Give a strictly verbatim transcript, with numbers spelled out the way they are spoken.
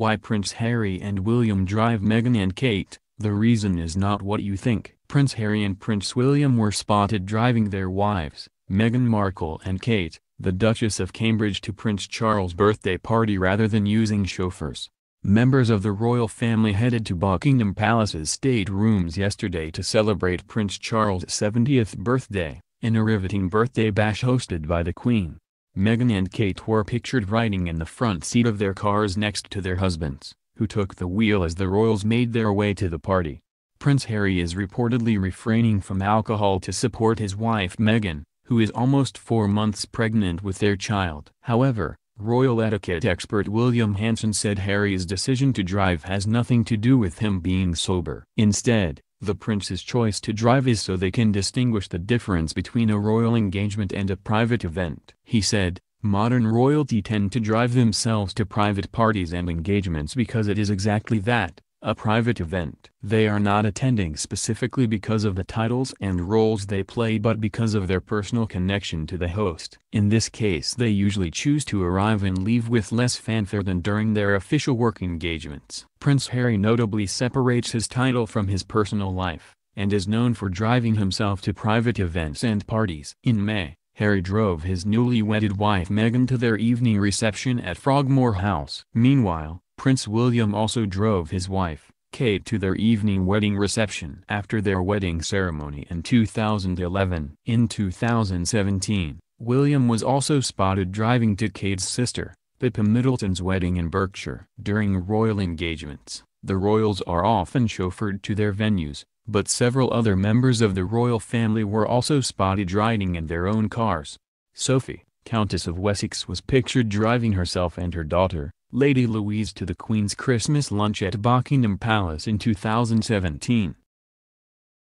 Why Prince Harry and William drive Meghan and Kate? The reason is not what you think. Prince Harry and Prince William were spotted driving their wives, Meghan Markle and Kate, the Duchess of Cambridge, to Prince Charles' birthday party rather than using chauffeurs. Members of the royal family headed to Buckingham Palace's state rooms yesterday to celebrate Prince Charles' seventieth birthday, in a riveting birthday bash hosted by the Queen. Meghan and Kate were pictured riding in the front seat of their cars next to their husbands, who took the wheel as the royals made their way to the party. Prince Harry is reportedly refraining from alcohol to support his wife Meghan, who is almost four months pregnant with their child. However, royal etiquette expert William Hanson said Harry's decision to drive has nothing to do with him being sober. Instead, the prince's choice to drive is so they can distinguish the difference between a royal engagement and a private event. He said, "Modern royalty tend to drive themselves to private parties and engagements because it is exactly that, a private event. They are not attending specifically because of the titles and roles they play but because of their personal connection to the host. In this case they usually choose to arrive and leave with less fanfare than during their official work engagements." Prince Harry notably separates his title from his personal life, and is known for driving himself to private events and parties. In May, Harry drove his newly wedded wife Meghan to their evening reception at Frogmore House. Meanwhile, Prince William also drove his wife, Kate, to their evening wedding reception after their wedding ceremony in two thousand eleven. In two thousand seventeen, William was also spotted driving to Kate's sister, Pippa Middleton's wedding in Berkshire. During royal engagements, the royals are often chauffeured to their venues, but several other members of the royal family were also spotted riding in their own cars. Sophie, Countess of Wessex, was pictured driving herself and her daughter, Lady Louise, to the Queen's Christmas lunch at Buckingham Palace in two thousand seventeen.